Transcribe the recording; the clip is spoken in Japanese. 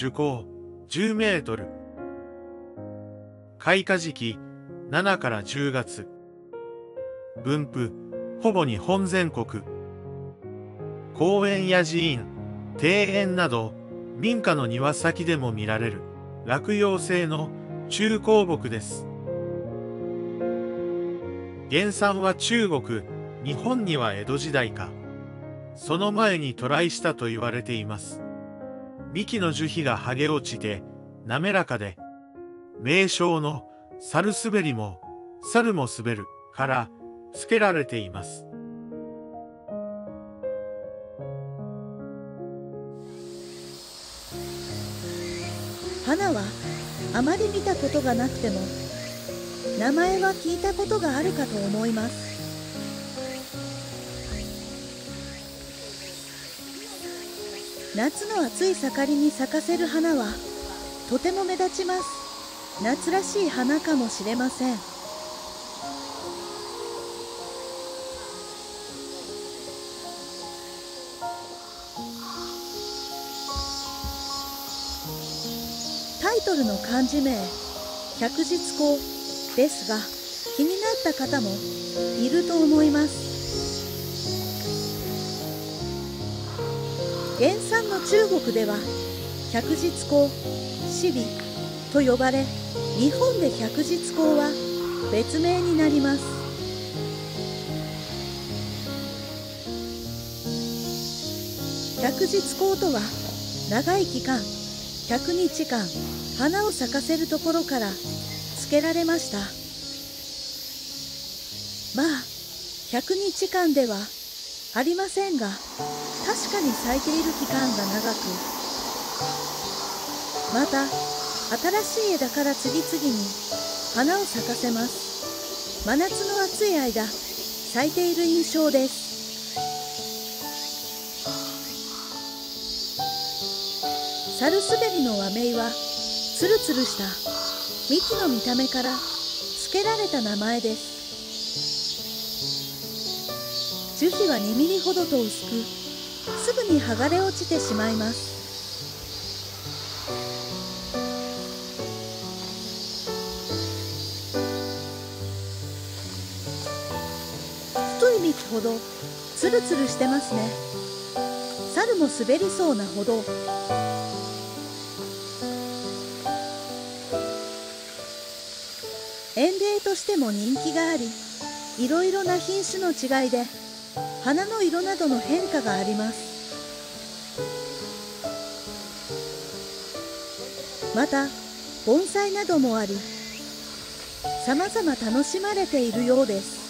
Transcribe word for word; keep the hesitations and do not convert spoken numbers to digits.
樹高じゅうメートル。開花時期しちからじゅうがつ。分布ほぼ日本全国。公園や寺院、庭園など民家の庭先でも見られる落葉性の中高木です。原産は中国、日本には江戸時代かその前に渡来したと言われています。幹の樹皮が剥げ落ちて滑らかで、名称の猿滑りも猿も滑るから付けられています。 花はあまり見たことがなくても名前は聞いたことがあるかと思います。夏の暑い盛りに咲かせる花はとても目立ちます。夏らしい花かもしれません。タイトルの漢字名百日紅ですが、気になった方もいると思います。原産の中国では百日紅、シビと呼ばれ、日本で百日紅は別名になります。百日紅とは長い期間ひゃくにちかん花を咲かせるところから付けられました。まあひゃくにちかんではありませんが、確かに咲いている期間が長く、また新しい枝から次々に花を咲かせます。真夏の暑い間咲いている印象です。猿滑りの和名はつるつるした幹の見た目から付けられた名前です。樹皮はにミリほどと薄く、すぐに剥がれ落ちてしまいます。太い幹ほどつるつるしてますね。猿も滑りそうなほど。園芸としても人気があり、いろいろな品種の違いで花の色などの変化があります。また盆栽などもあり、さまざま楽しまれているようです。